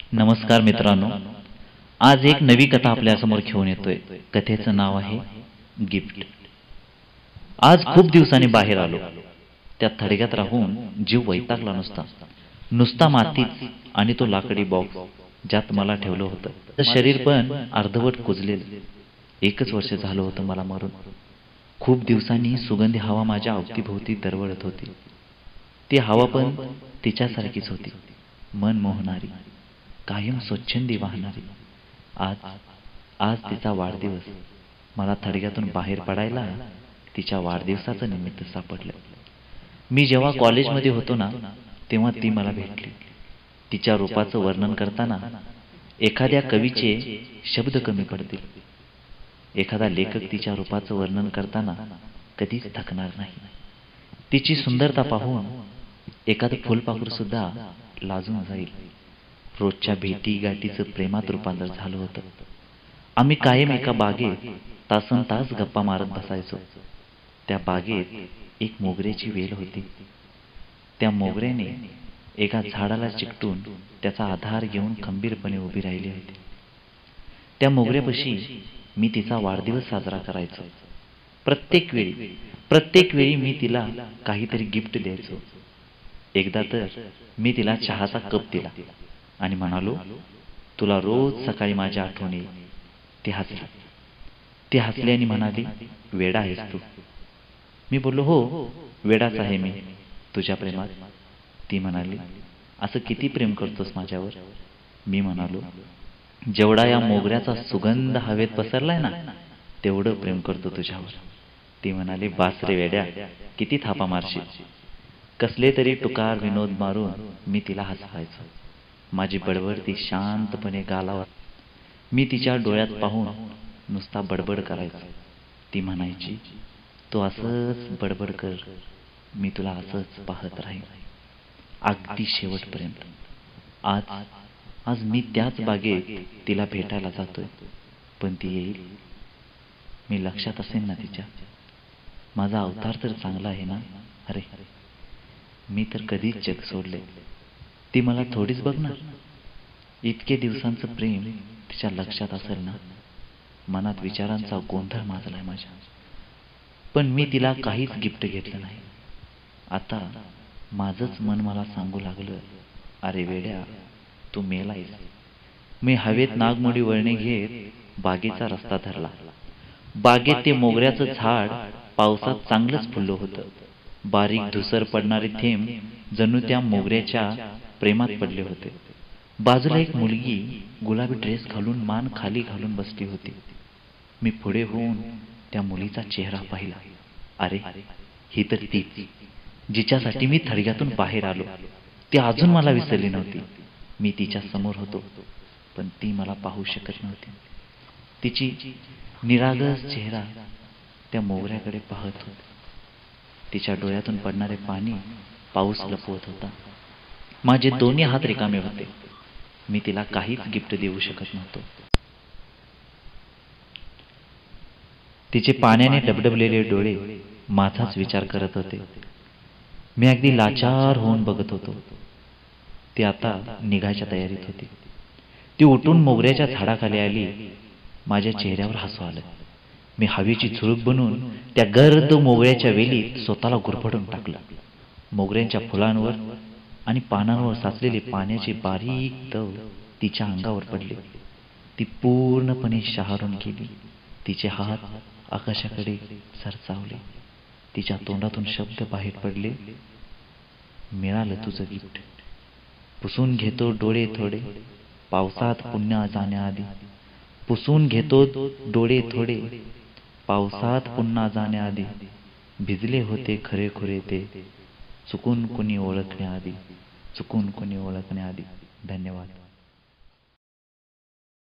नमस्कार मित्रांनो, आज एक नवी कथा आपल्यासमोर घेऊन येतोय. कथेचं नाव आहे गिफ्ट. आज खूप दिवसांनी बाहेर आलो. त्या थडग्यात राहून जीव वैतागला. नुसता मातीच आणि तो लाकडी बॉक्स ज्यात मला ठेवलं होतं. शरीर पण अर्धवट कुजलेलं. 1 वर्ष झालं होतं मला मरून. खूप दिवसांनी सुगंधी हवा माझ्या अवतीभोवती दरवळत होती. ती हवा पण तिच्यासारखीच होती, मन मोहणारी, कायम स्वच्छंदी वाहणारी. आज तिचा वाढदिवस. मला थडग्यातून बाहेर पडायला तिच्या वाढदिवसाचं निमित्त सापडलं. मी जेव्हा कॉलेजमध्ये होतो ना, तेव्हा ती मला भेटली. तिच्या रूपाचं वर्णन करताना एखाद्या कवीचे शब्द कमी पडतील. एखादा लेखक तिच्या रूपाचं वर्णन करताना कधीच थकणार नाही. तिची सुंदरता पाहून एखादं फुलपाखरू सुद्धा लाजून जाईल. रोजच्या भेटी गाठीचं प्रेमात रूपांतर झालं होतं. आम्ही कायम एका बागेत तासनतास गप्पा मारत बसायचो. त्या बागेत एक मोगऱ्याची वेल होती. त्या मोगऱ्याने एका झाडाला चिकटून त्याचा आधार घेऊन खंबीरपणे उभी राहिली होती. त्या मोगऱ्यापाशी मी तिचा वाढदिवस साजरा करायचो. प्रत्येक वेळी मी तिला काहीतरी गिफ्ट द्यायचो. एकदा तर मी तिला चहाचा कप दिला आणि म्हणालो, तुला रोज सकाळी माझी आठवण येईल. ती हसली आणि म्हणाली, वेडा आहेस तू. मी बोललो, हो वेडाच आहे मी तुझ्या प्रेमात. ती म्हणाली, असं किती प्रेम करतोस माझ्यावर. मी म्हणालो, जेवढा या मोगऱ्याचा सुगंध हवेत पसरलाय ना, तेवढं प्रेम करतो तुझ्यावर. ती म्हणाली, बास रे वेड्या, किती थापा मारशील. कसले तरी टुकार विनोद मारून मी तिला हसवायचो. माझी बडबड ती शांतपणे गालावर. मी तिच्या डोळ्यात पाहून नुसता बडबड करायचो. ती म्हणायची, तू असंच बडबड कर, मी तुला असंच पाहत राहीन अगदी शेवटपर्यंत. आज मी त्याच बागेत तिला भेटायला जातोय. पण ती येईल, मी लक्षात असेल ना तिच्या. माझा अवतार तर चांगला आहे ना. अरे मी तर कधीच जग सोडले. ती मला थोडीच बघणार. इतके दिवसांचं प्रेम तिच्या लक्षात असेल ना. मनात विचारांचा गोंधळ माजलाय माझ्या. पण मी तिला काहीच गिफ्ट घेतलं नाही. आता माझंच मन मला सांगू लागलं, अरे वेड्या, तू मेलायस. मी हवेत नागमोडी वळणे घेत बागेचा रस्ता धरला. बागेत ते मोगऱ्याचं झाड पावसात चांगलंच फुललं होतं. बारीक धुसर पडणारे थेंब जणू त्या मोगऱ्याच्या प्रेमात पडले होते. बाजूला एक मुलगी गुलाबी ड्रेस घालून मान खाली घालून बसली होती. मी पुढे होऊन त्या मुलीचा चेहरा पाहिला. अरे ही तर तीच जिच्यासाठी मी थडग्यातून बाहेर आलो. ती अजून मला विसरली नव्हती. मी तिच्या समोर होतो, पण ती मला पाहू शकत नव्हती. तिची निरागस चेहरा त्या मोगऱ्याकडे पाहत होता. तिच्या डोळ्यातून पडणारे पाणी पाऊस लपवत होता. माझे दोन्ही हात रिकामे होते. मी तिला काहीच गिफ्ट देऊ शकत नव्हतो. तिचे पाण्याने डबडबलेले डोळे माझाच विचार करत होते. मी अगदी लाचार होऊन बघत होतो. ती आता निघायच्या तयारीत होती. ती उठून मोगऱ्याच्या झाडाखाली आली. माझ्या चेहऱ्यावर हसू आलं. मी हवेची झुळूक बनून त्या गर्द मोगऱ्याच्या वेलीत स्वतःला गुरफटून टाकलं. मोगऱ्यांच्या फुलांवर आणि पानांवर साचलेले पाण्याचे बारीक तव तिच्या अंगावर पडले. ती पूर्णपणे शहारून गेली. तिचे हात आकाशाकडे सरसावले. तिच्या तोंडातून शब्द बाहेर पडले, मिळालं तुझं गिफ्ट. पुसून घेतो डोळे थोडे पावसात पुन्हा जाण्याआधी. पुसून घेतो डोळे थोडे पावसात पुन्हा जाण्याआधी. भिजले होते खरे खुरे ते चुकून कुणी ओळखण्याआधी. धन्यवाद.